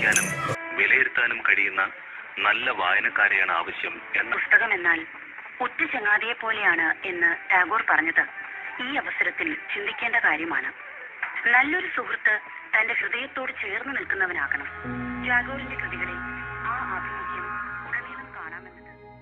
വായിക്കാനും വിലയിരുത്താനും കഴിയുന്ന നല്ല വായനക്കാരെയാണ് ആവശ്യം എന്ന്. പുസ്തകം എന്നാൽ ഉറ്റ ചങ്ങാതിയെ പോലെയാണ് എന്ന് ടാഗോർ പറഞ്ഞത് ഈ അവസരത്തിൽ ചിന്തിക്കേണ്ട കാര്യമാണ്. നല്ലൊരു സുഹൃത്ത് തന്റെ ഹൃദയത്തോട് ചേർന്ന് നിൽക്കുന്നവനാകണം. ടാഗോറിന്റെ കൃതികളിൽ ആ ആഭിമുഖ്യം ഉടനീളം കാണാമെന്നത്.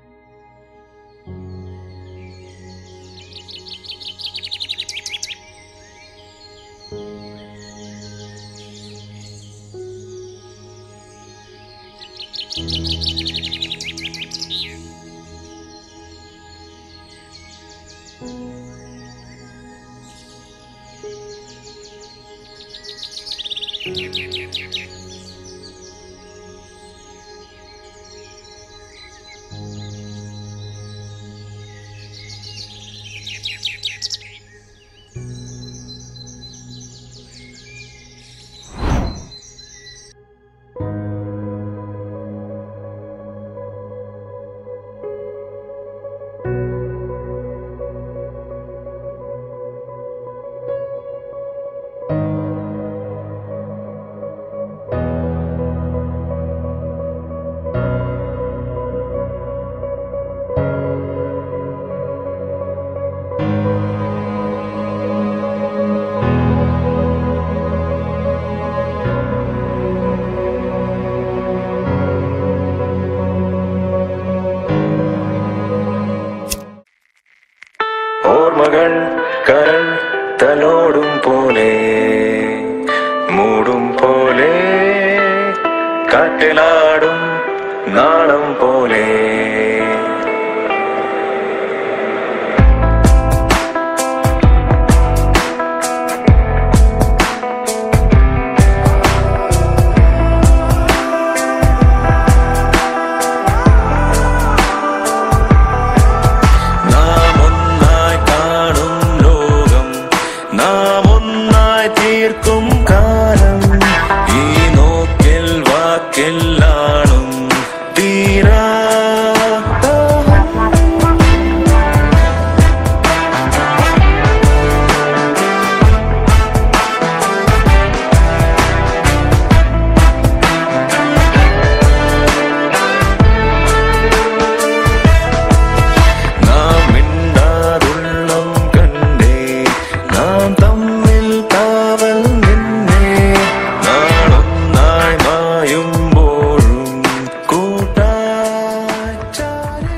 ഓർമ്മകൾ കരൾ തലോടും പോലെ മൂടും പോലെ കാറ്റിലാടും നാളം പോലെ തീർക്കും കാലം ഈ നോക്കിൽ വാക്കിലാണും തീരാ നാം മിണ്ടാതുള്ളം കണ്ടേ നാം തമ്മിൽ കാവൽ നിന്നേ നാളൊന്നായി മായുമ്പോഴും കൂട്ടായി ചാരേ.